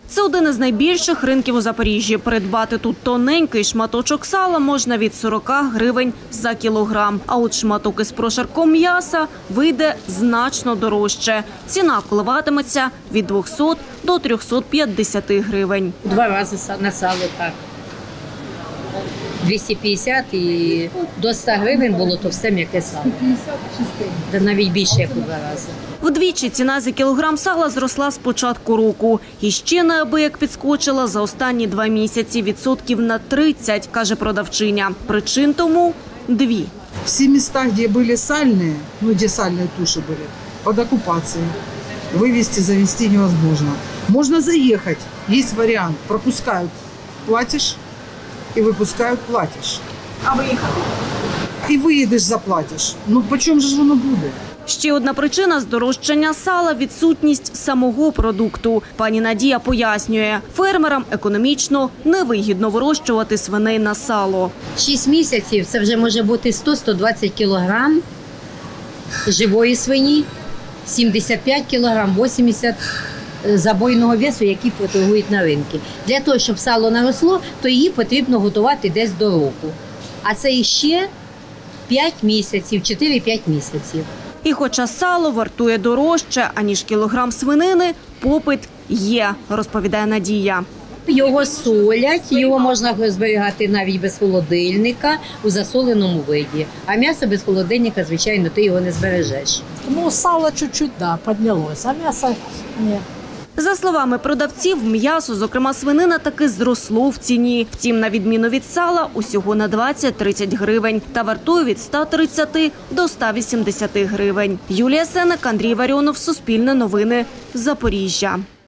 Це один із найбільших ринків у Запоріжжі. Придбати тут тоненький шматочок сала можна від 40 гривень за кілограм. А от шматок із прошарком м'яса вийде значно дорожче. Ціна коливатиметься від 200 до 350 гривень. 2 рази на сало так. 250 і до 100 гривень було товсте м'яке сало. Та навіть більше, як у 2 рази. Вдвічі ціна за кілограм сала зросла з початку року. І ще неабияк підскочила за останні 2 місяці відсотків на 30, каже продавчиня. Причин тому дві. Все места, где были сальные, где сальные туши были, под оккупацией. Вывести, завести невозможно. Можно заехать, есть вариант. Пропускают, платишь, и выпускают, платишь. А виїхати? И выедешь, заплатишь. Почем же воно буде? Ще одна причина здорожчання сала – відсутність самого продукту. Пані Надія пояснює, фермерам економічно невигідно вирощувати свиней на сало. 6 місяців це вже може бути 100-120 кілограм живої свині, 75 кілограм, 80 забойного весу, які торгують на ринку. Для того, щоб сало наросло, то її потрібно готувати десь до року. А це іще 5 місяців, 4-5 місяців. І хоча сало вартує дорожче, аніж кілограм свинини, попит є, розповідає Надія. Його солять, його можна зберігати навіть без холодильника у засоленому виді. А м'ясо без холодильника, звичайно, ти його не збережеш. Сало чуть-чуть, піднялося, а м'ясо ні. За словами продавців, м'ясо, зокрема свинина, таки зросло в ціні. Втім, на відміну від сала, усього на 20-30 гривень та вартує від 130 до 180 гривень. Юлія Сенек, Андрій Варіонов, Суспільне новини, Запоріжжя.